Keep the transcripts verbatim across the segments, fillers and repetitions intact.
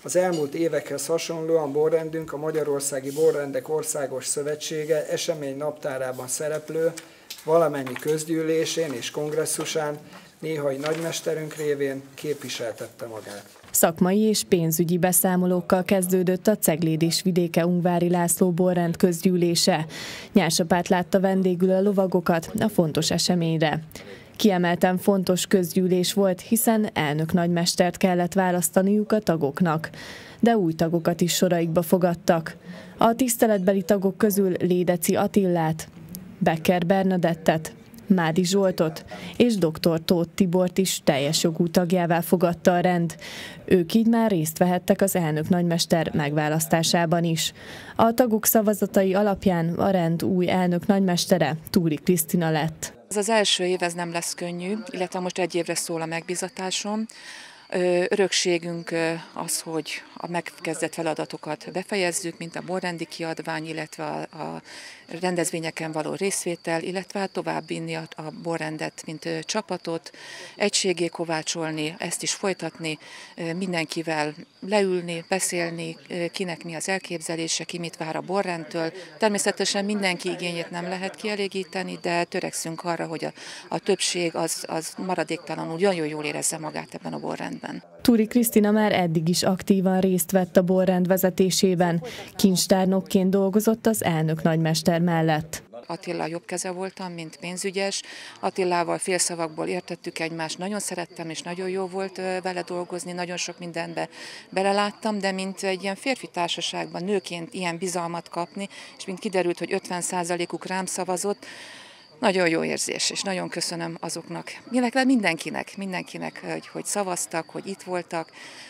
Az elmúlt évekhez hasonlóan borrendünk a Magyarországi Borrendek Országos Szövetsége esemény naptárában szereplő valamennyi közgyűlésén és kongresszusán néhai nagymesterünk révén képviseltette magát. Szakmai és pénzügyi beszámolókkal kezdődött a Cegléd és Vidéke Ungvári László borrend közgyűlése. Nyársapát látta vendégül a lovagokat a fontos eseményre. Kiemelten fontos közgyűlés volt, hiszen elnök nagymestert kellett választaniuk a tagoknak. De új tagokat is soraikba fogadtak. A tiszteletbeli tagok közül Lédeci Attillát, Becker Bernadettet, Mádi Zsoltot és doktor Tóth Tibort is teljes jogú tagjává fogadta a rend. Ők így már részt vehettek az elnök nagymester megválasztásában is. A tagok szavazatai alapján a rend új elnök nagymestere Túri Krisztina lett. Ez az első év, ez nem lesz könnyű, illetve most egy évre szól a megbízatásom. Örökségünk az, hogy a megkezdett feladatokat befejezzük, mint a borrendi kiadvány, illetve a, a rendezvényeken való részvétel, illetve továbbvinni a, a borrendet, mint csapatot, egységé kovácsolni, ezt is folytatni, mindenkivel leülni, beszélni, kinek mi az elképzelése, ki mit vár a borrendtől. Természetesen mindenki igényét nem lehet kielégíteni, de törekszünk arra, hogy a, a többség az, az maradéktalanul nagyon jól érezze magát ebben a borrendben. Túri Krisztina már eddig is aktívan részt vett a borrend vezetésében. Kincstárnokként dolgozott az elnök nagymester mellett. Attila jobb keze voltam, mint pénzügyes. Attilával félszavakból értettük egymást, nagyon szerettem, és nagyon jó volt vele dolgozni, nagyon sok mindenbe beleláttam, de mint egy ilyen férfi társaságban nőként ilyen bizalmat kapni, és mint kiderült, hogy ötven százalékuk rám szavazott, nagyon jó érzés, és nagyon köszönöm azoknak, illetve mindenkinek, mindenkinek, hogy, hogy szavaztak, hogy itt voltak.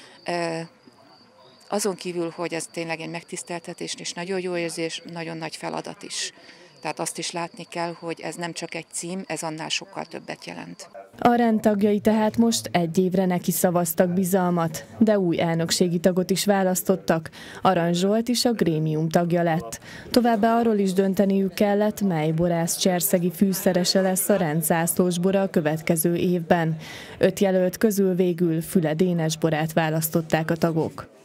Azon kívül, hogy ez tényleg egy megtiszteltetés, és nagyon jó érzés, nagyon nagy feladat is. Tehát azt is látni kell, hogy ez nem csak egy cím, ez annál sokkal többet jelent. A rend tagjai tehát most egy évre neki szavaztak bizalmat, de új elnökségi tagot is választottak. Arany Zsolt is a grémium tagja lett. Továbbá arról is dönteniük kellett, mely borász cserszegi fűszerese lesz a rendzászlós bora a következő évben. Öt jelölt közül végül Füle Dénes borát választották a tagok.